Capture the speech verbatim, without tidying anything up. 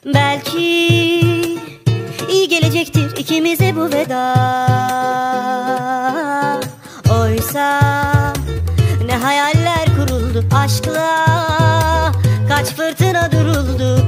Belki iyi gelecektir ikimize bu veda. Oysa ne hayaller kuruldu aşkla, kaç fırtına duruldu.